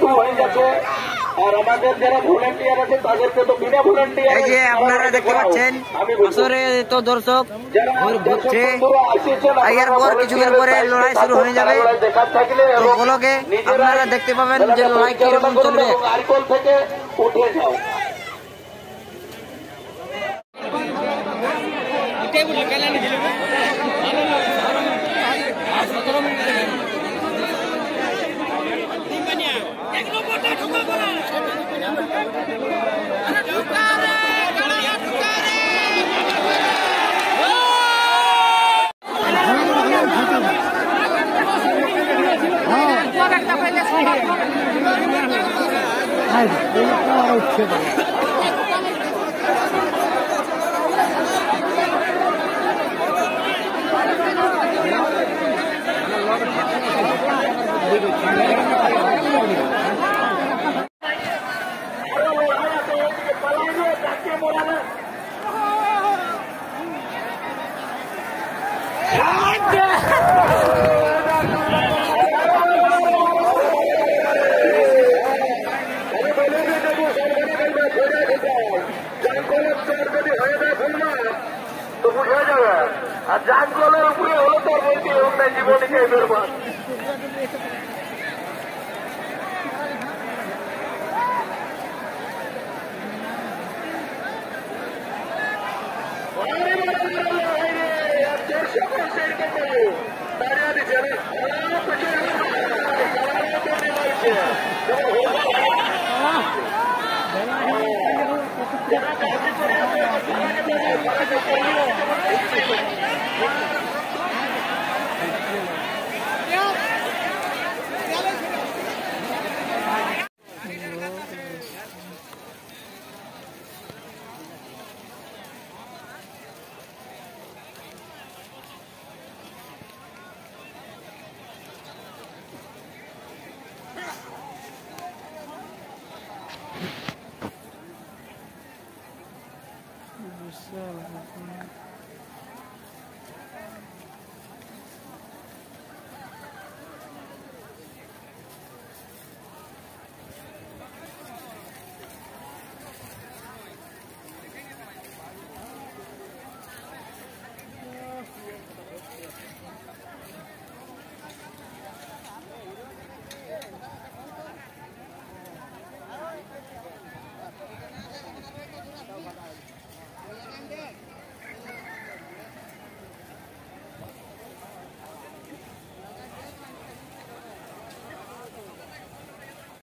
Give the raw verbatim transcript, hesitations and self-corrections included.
শুরু হয়ে যাচ্ছে। আর আমাদের যারা ভলেন্টিয়ার আছে তাদেরকে তো বিনা ভলেন্টিয়ার, এই যে আপনারা দেখতে পাচ্ছেন আসরে তো দর্শক ঘুরছে। এরপর কিছুক্ষণ পরে লড়াই শুরু হয়ে যাবে। তো ব্লগে আপনারা দেখতে পাবেন যে লড়াই কিরকম চলবে। নারকল থেকে উঠে যাও। তো বুঝে যাবে। আর জাঙ্গলের উপরে হলো তো বলছি অন্য জীবনীকে বেরবাদ। দাঁড়িয়ে দিচ্ছে